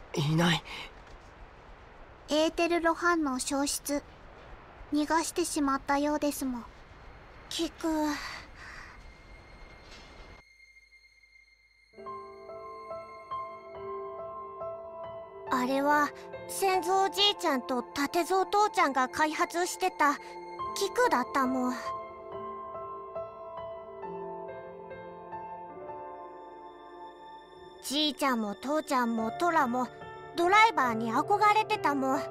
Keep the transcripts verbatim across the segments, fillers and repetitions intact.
いない。 エーテルロ反応消失。逃がしてしまったようですもん。 キク。あれは先祖おじいちゃんと立蔵父ちゃんが開発してたキクだったもん。じいちゃんも父ちゃんもトラもドライバーに憧れてたもん。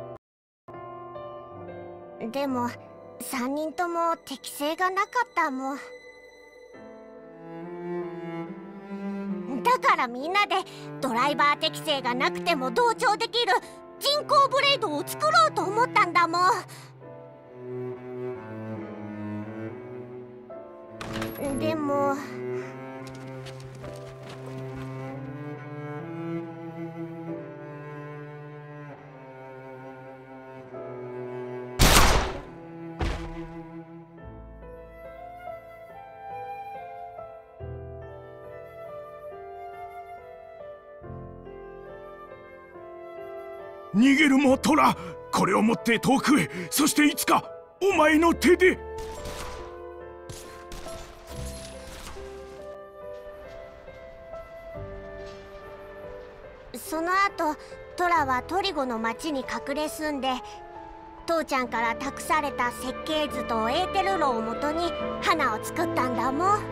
でもさんにんとも適性がなかったもん。だからみんなでドライバー適性がなくても同調できる人工ブレードを作ろうと思ったんだもん。でも逃げるもトラ、これを持って遠くへ、そしていつかお前の手で。 その後トラはトリゴの町に隠れ住んで、父ちゃんから託された設計図とエーテル炉をもとに花を作ったんだもん。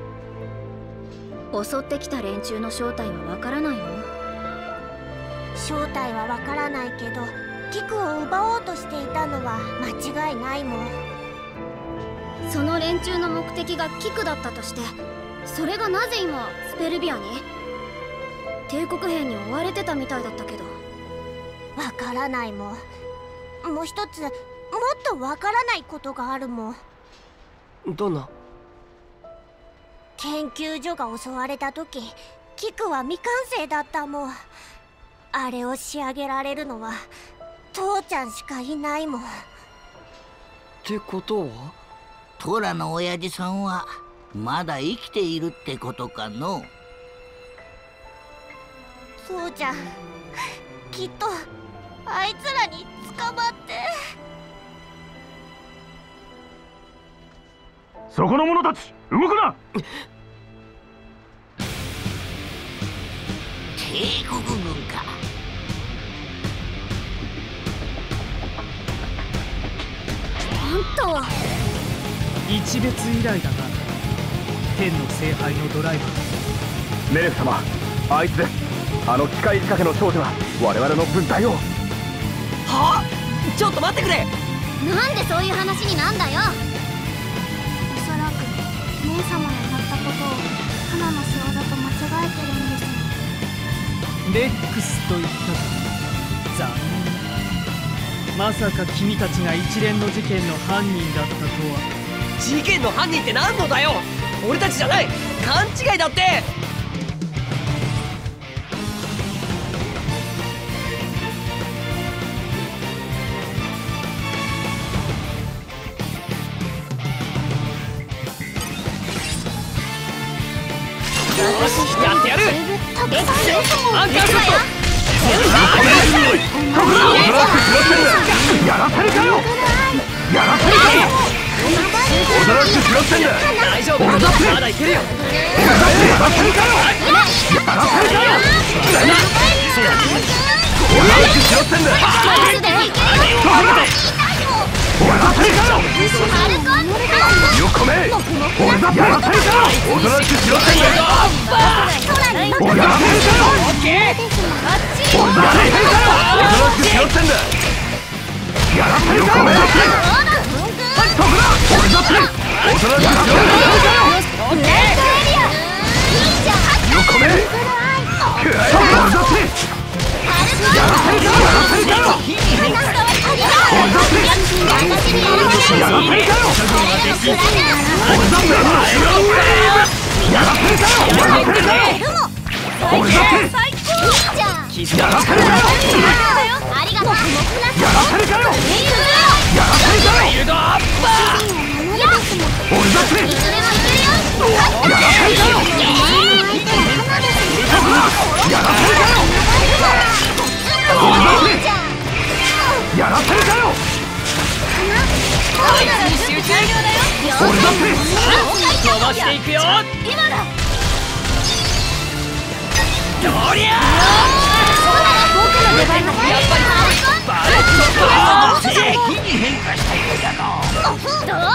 襲ってきた連中の正体はわからないの？ 正体はわからないけどキクを奪おうとしていたのは間違いないもん。 その連中の目的がキクだったとして、それがなぜ今スペルビアに？帝国兵に追われてたみたいだったけど。 わからないもん。もう一つもっとわからないことがあるもん。 どんな？ 研究所が襲われた時キクは未完成だったもん。あれを仕上げられるのは父ちゃんしかいないもん。 ってことはトラの親父さんはまだ生きているってことかの。 父ちゃんきっとあいつらに捕まって。 そこの者たち動くな。 帝国軍か。 あんたは一別以来だな。天の聖杯のドライバー。 メレフ様、あいつです。あの機械仕掛けの少女は我々の分隊を。 はあ、ちょっと待ってくれ。 なんでそういう話になんだよ。 おそらく姉様のやったことを花の仕業と間違えてるんですよ。 レックスと言ったか。残念。まさか君たちが一連の事件の犯人だったとは。 事件の犯人って何のだよ。俺たちじゃない。勘違いだって。やってやる。アンカーショット。 やらせるかよ。やらせるかよ。おとなしく食らってんだ。 大丈夫、まだいけるよ。 やらせるかよ。やらせるかよ。おとなしく食らってんだ。やらせるかよ。よこめ。俺だってやらせるかよ。おとなしく食らってんだ。俺だってやらせるかよ。 オッケー。 俺だってやらせるかよ。おとなしく食らってんだ。やらせるかよ。俺だっておとなしく食らってんだ。 オッケー。 よこめ。俺だってやらせるかよ。やらせるかよ。俺だってやらせるかよ。俺だってやらせるかよ。やらせるかよ。俺だってやらせるかよ。やらせるかよ。 ありがとう。 やらせるかよ。やらせるかよ。 フィールドアッパー。 俺だっていつでもいけるよ。 やらせるかよ。やらせるかよ。 俺だって飛ばしていくよ。 今だ。 どりゃ僕の出番だ。 やっぱりバレットパーチ。 火に変化したようだの。 どうだ。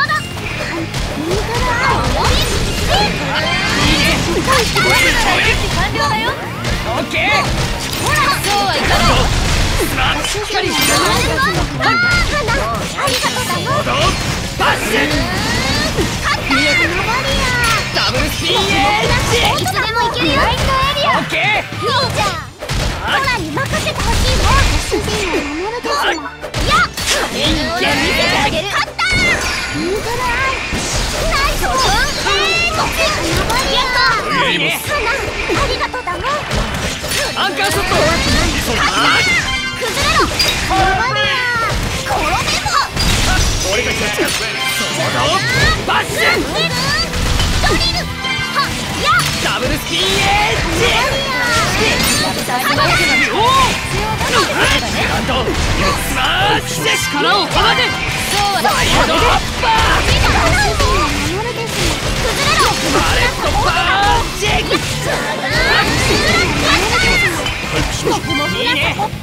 完了だよ。 オッケー。 ほら、そうはいかない。 しっかり。 ありがとうだよ。 バッシュ。ダブルスピンエッジ。 いつでも行けるよ。 オッケー。 いいじゃん。トラに任せてほしいもん。主人を守るですもん。いや、 いける。 見せてあげる。 勝った。いいぐらい。ナイス。 いいね。 花、ありがとうだもん。 アンカーショット。 崩れろ。転べろ。 俺がキャッチだ。バッシュ。 ドリル。は、や。 ダブルスピンエッジ。なんとスマッシュ。力を放て。 そうだ。 サイドアッパー。バレットパンチ。いいね。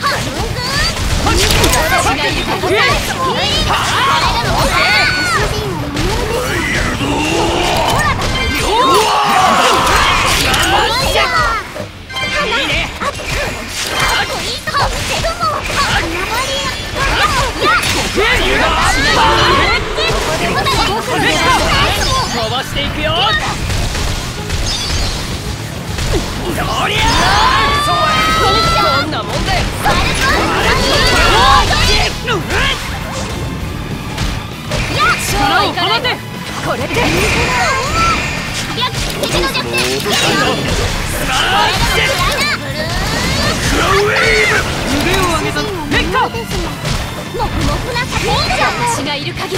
飛ばしていくよ。どりゃこんなもんだよ。力を放て。これでスマッシュ。クロウェーブ。腕を上げたレッカー。 もふもふなサポート。 私がいる限り。 いい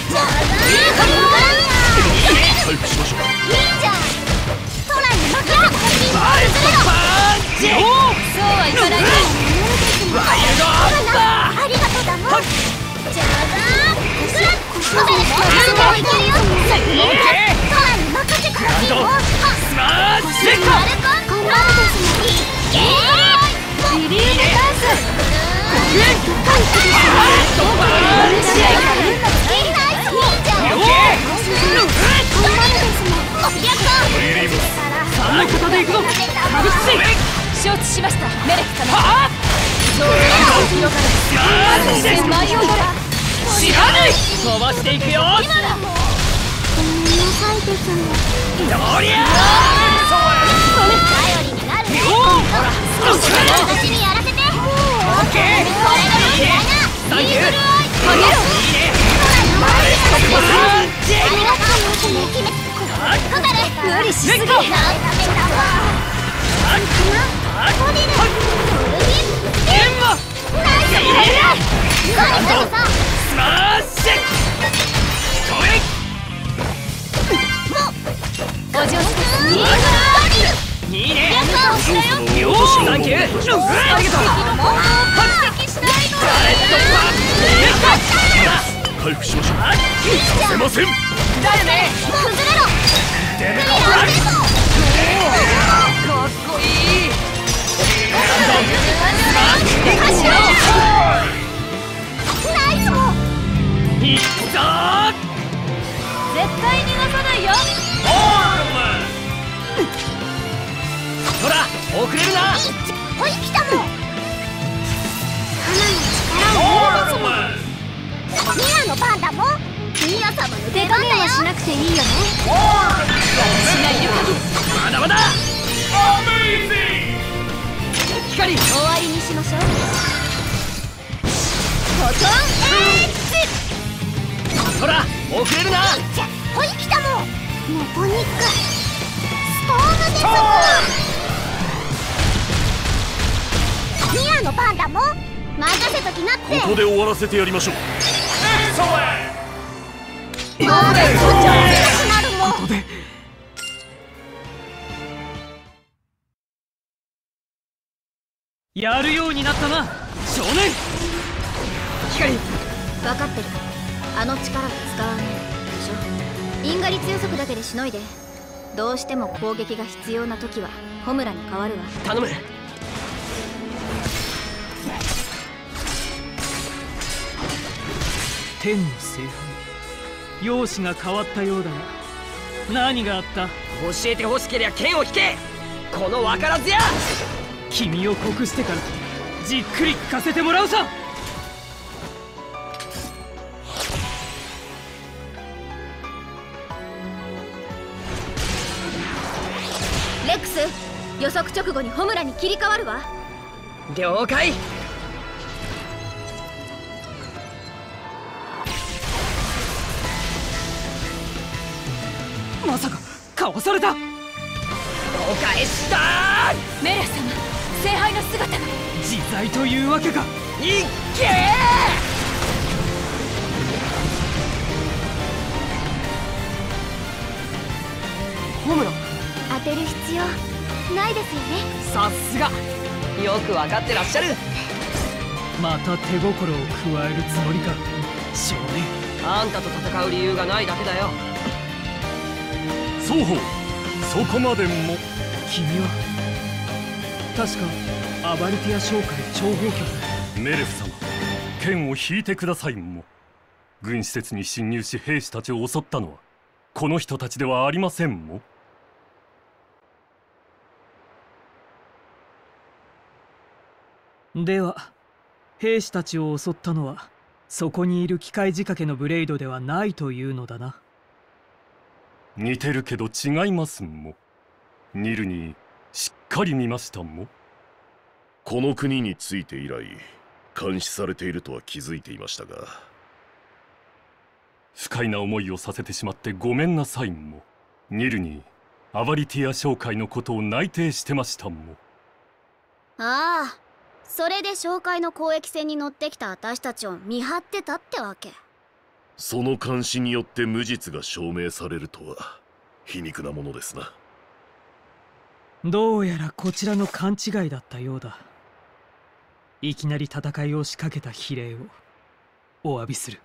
じゃん。トラに負けてほしい。 バレットパンチ。 そうはいかない。 ワイルドアッパー。 ありがとうだもん。じゃあな。トラに任せてほしいもん。 スマッシュ。 リリースダンス。承知しました。メレク様。そういう広がる。千万用だ。 知らない。飛ばしていくよ。 今だ。 ごめんなさいですね。 どりゃ頼りになるね。私にやらせて。 オッケー。サンキュー。いいね。バレットパンチ。 ありがとう。 無理しすぎ。 スマッシュ。 お嬢さん。 いいね。 よよし、サンキュー。ありがとう。 回復しましょう。させません。 だよね。 崩れろ。 かっこいい。 ナイスも。 いくぞ。 絶対逃がさないよ。 ほら、遅れるな。 ほい来たもん。ミアの番だもん。ミア様の出番だよ。 しなくていいよね。私がいる限り。 まだまだ。光。 終わりにしましょう。 トトンエッジ。 ほら、遅れるな。 じゃ、ほい来たもん。モポニックストームデスク。ミアの番だもん。任せときなって。 ここで終わらせてやりましょう。 もうね、そっちは強くなるもん。 やるようになったな、少年。 光。 分かってる。あの力は使わない。 しょ。因果率予測だけでしのいで、どうしても攻撃が必要な時はホムラに変わるわ。 頼む。 天の聖杯、容姿が変わったようだが、何があった？ 教えてほしけりゃ剣を引け、この分からずや。 君を告してからじっくり聞かせてもらうさ。 レックス、予測直後にホムラに切り替わるわ。 了解。 まさかかわされた。 お返しだー。 メレス様、聖杯の姿が。 自在というわけか。 いっけー。ホムラ、 当てる必要ないですよね。 さすが、よく分かってらっしゃる。 また手心を加えるつもりか少年。 あんたと戦う理由がないだけだよ。 双方、そこまでも。 君は確かアバリティア商会諜報局。 メレフ様、剣を引いてくださいも。軍施設に侵入し兵士たちを襲ったのはこの人たちではありませんも。 では兵士たちを襲ったのはそこにいる機械仕掛けのブレイドではないというのだな。 似てるけど違いますも。ニルにしっかり見ましたも。 この国について以来監視されているとは気づいていましたが、 不快な思いをさせてしまってごめんなさいも。ニルにアバリティア商会のことを内定してましたも。 ああ、それで商会の交易船に乗ってきた私たちを見張ってたってわけ。 その監視によって無実が証明されるとは皮肉なものですな。 どうやらこちらの勘違いだったようだ。いきなり戦いを仕掛けた非礼をお詫びする。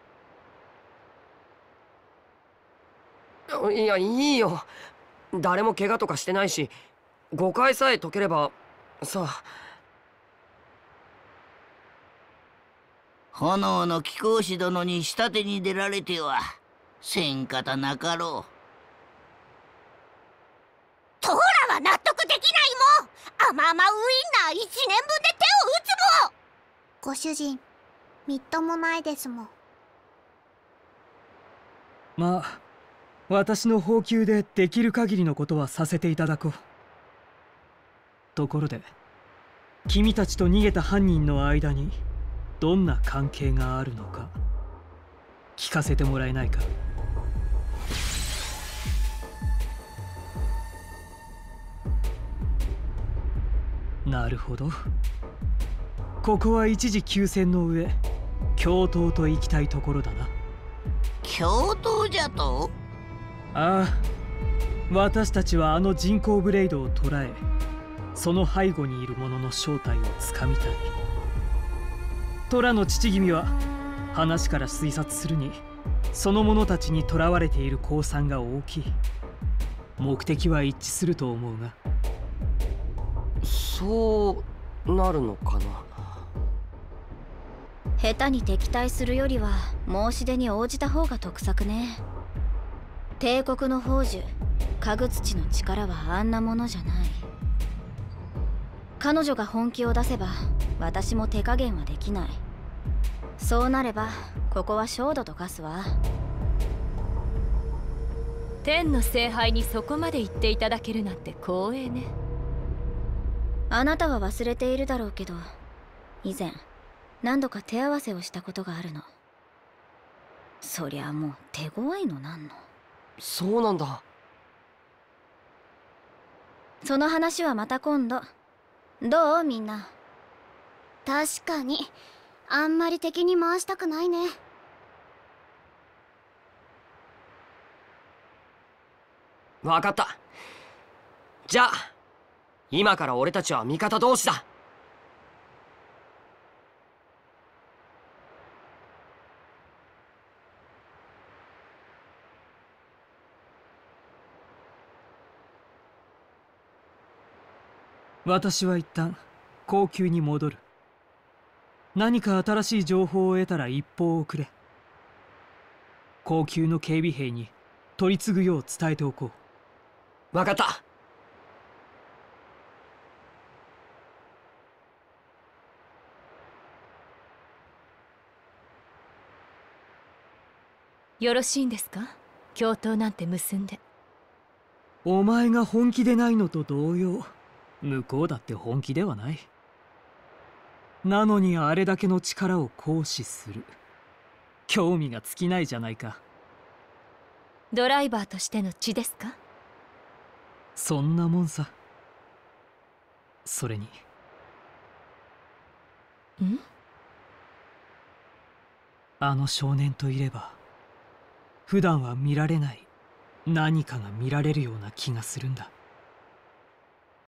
いや、いいよ。誰も怪我とかしてないし、誤解さえ解ければさあ。 炎の貴公子殿に下手に出られてはせんかたなかろう。 トーラは納得できないもん。甘々ウインナーいちねんぶんで手を打つもん。 ご主人、みっともないですもん。 まあ私の放給でできる限りのことはさせていただこう。ところで君たちと逃げた犯人の間にどんな関係があるのか聞かせてもらえないか。なるほど。ここは一時休戦の上共闘と行きたいところだな。 共闘じゃと？ ああ、私たちはあの人工ブレイドを捕らえ、その背後にいる者の正体をつかみたい。トラの父君は話から推察するにその者たちに囚われている公算が大きい。目的は一致すると思うが。 そうなるのかな。 下手に敵対するよりは申し出に応じた方が得策ね。帝国の宝珠家具土の力はあんなものじゃない。彼女が本気を出せば私も手加減はできない。そうなればここは焦土と化すわ。 天の聖杯にそこまで言っていただけるなんて光栄ね。 あなたは忘れているだろうけど、以前何度か手合わせをしたことがあるの。そりゃもう手強いのなんの。 そうなんだ。 その話はまた今度。どうみんな。確かにあんまり敵に回したくないね。 わかった。じゃあ今から俺たちは味方同士だ。 私は一旦後宮に戻る。何か新しい情報を得たら一報をくれ。後宮の警備兵に取り次ぐよう伝えておこう。分かった。 よろしいんですか、共闘なんて結んで。 お前が本気でないのと同様、向こうだって本気ではない。なのにあれだけの力を行使する。興味が尽きないじゃないか。 ドライバーとしての血ですか？ そんなもんさ。それにん？ あの少年といれば普段は見られない何かが見られるような気がするんだ。